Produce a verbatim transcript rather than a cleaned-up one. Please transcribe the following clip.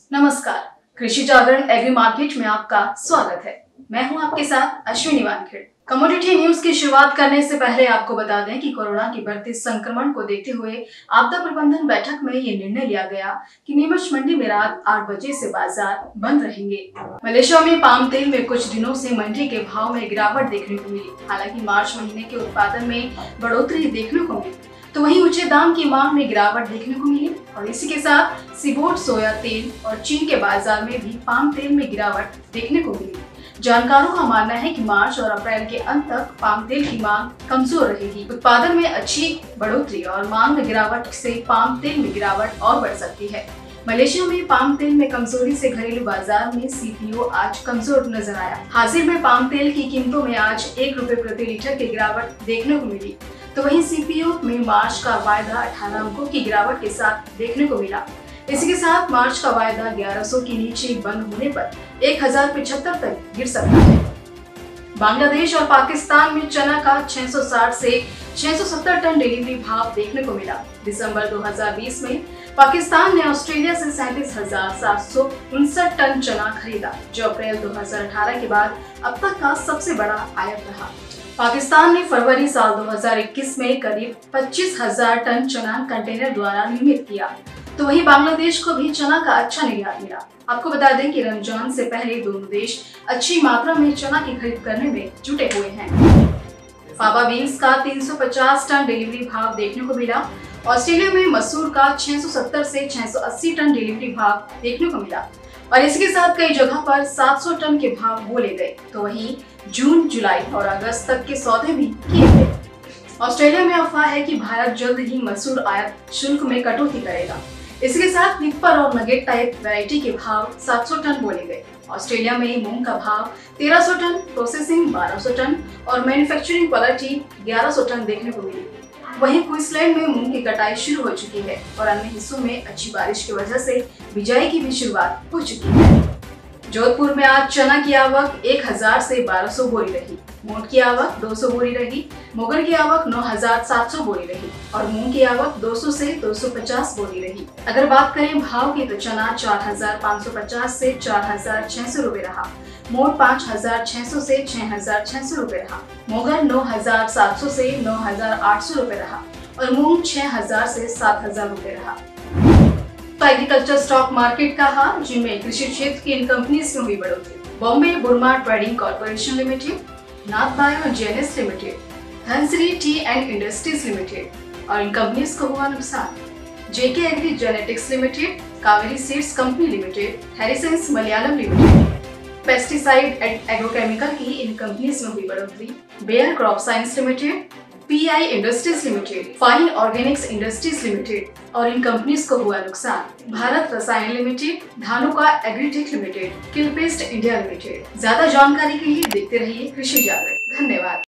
नमस्कार, कृषि जागरण agri market में आपका स्वागत है। मैं हूं आपके साथ अश्विनी वानखेड़े। कमोडिटी न्यूज की शुरुआत करने से पहले आपको बता दें कि कोरोना की बढ़ते संक्रमण को देखते हुए आपदा प्रबंधन बैठक में ये निर्णय लिया गया कि नीमच मंडी में रात आठ बजे से बाजार बंद रहेंगे। मलेशिया में पाम तेल में कुछ दिनों से मंडी के भाव में गिरावट देखने को मिली। हालांकि मार्च महीने के उत्पादन में बढ़ोतरी देखने को मिली, तो वहीं ऊंचे दाम की मांग में गिरावट देखने को मिली और इसी के साथ सीबोट सोया तेल और चीन के बाजार में भी पाम तेल में गिरावट देखने को मिली। जानकारों का मानना है कि मार्च और अप्रैल के अंत तक पाम तेल की मांग कमजोर रहेगी। उत्पादन में अच्छी बढ़ोतरी और मांग में गिरावट से पाम तेल में गिरावट और बढ़ सकती है। मलेशिया में पाम तेल में कमजोरी से घरेलू बाजार में सीपीओ आज कमजोर नजर आया। हाजिर में पाम तेल की कीमतों में आज एक रुपए प्रति लीटर की गिरावट देखने को मिली, तो वहीं सीपीओ में मार्च का वायदा अठारह अंकों की गिरावट के साथ देखने को मिला। इसी के साथ मार्च का वायदा ग्यारह सौ के नीचे बंद होने पर एक हजार पचहत्तर तक गिर सकता है। बांग्लादेश और पाकिस्तान में चना का छह सौ साठ से छह सौ सत्तर टन डिलीवरी भाव देखने को मिला। दिसंबर दो हज़ार बीस में पाकिस्तान ने ऑस्ट्रेलिया से सैंतीस हजार सात सौ उनसठ टन चना खरीदा, जो अप्रैल दो हज़ार अठारह के बाद अब तक का सबसे बड़ा आयात रहा। पाकिस्तान ने फरवरी साल दो हज़ार इक्कीस में करीब पच्चीस हजार टन चना कंटेनर द्वारा निर्मित किया, तो वहीं बांग्लादेश को भी चना का अच्छा निर्यात मिला। आपको बता दें कि रमजान से पहले दोनों देश अच्छी मात्रा में चना की खरीद करने में जुटे हुए हैं। फाबा बीन्स का तीन सौ पचास टन डिलीवरी भाव देखने को मिला। ऑस्ट्रेलिया में मसूर का छह सौ सत्तर से छह सौ अस्सी टन डिलीवरी भाव देखने को मिला और इसके साथ कई जगह पर सात सौ टन के भाव बोले गए, तो वहीं जून, जुलाई और अगस्त तक के सौदे भी किए गए। ऑस्ट्रेलिया में अफवाह है कि भारत जल्द ही मसूर आयात शुल्क में कटौती करेगा। इसके साथ निप्पर और नगेट टाइप वैरायटी के भाव सात सौ टन बोले गए। ऑस्ट्रेलिया में मूंग का भाव तेरह सौ टन, प्रोसेसिंग बारह सौ टन और मैन्युफैक्चरिंग क्वालिटी ग्यारह सौ टन देखने को मिली। वहीं क्वींसलैंड में मूंग की कटाई शुरू हो चुकी है और अन्य हिस्सों में अच्छी बारिश की वजह से बिजाई की भी शुरुआत हो चुकी है। जोधपुर में आज चना की आवक एक हजार से बारह सौ बोरी रही, मोट की आवक दो सौ बोरी रही, मोगर की आवक नौ हजार सात सौ बोरी रही और मूंग की आवक दो सौ से दो सौ पचास बोरी रही। अगर बात करें भाव की, तो चना चार हजार पाँच सौ पचास से चार हजार छह सौ रूपए रहा, मोट पाँच हजार छह सौ से छह हजार छह सौ रूपए रहा, मोगर नौ हजार सात सौ से नौ हजार आठ सौ रूपए रहा और मूंग छह हजार से सात हजार रूपए रहा। तो एग्रीकल्चर स्टॉक मार्केट का हाल, जिनमें कृषि क्षेत्र की इन कंपनीज में हुई बढ़ोतरी। Bombay Burmah trading corporation limited, Nath bio genes limited, Dhunseri tea and industries limited और इन कंपनीज को हुआ नुकसान। JK agri genetics limited, Kaveri seeds company limited, Harrisons Malayalam limited, pesticide and agrochemical की इन कंपनीज में हुई बढ़ोतरी। Bayer crop science limited, PI industries limited, fine organics industries limited और इन कंपनीज को हुआ नुकसान। Bharat Rasayan limited, Dhanuka agritech limited, Kilpest India limited. ज्यादा जानकारी के लिए देखते रहिए कृषि जागरण। धन्यवाद।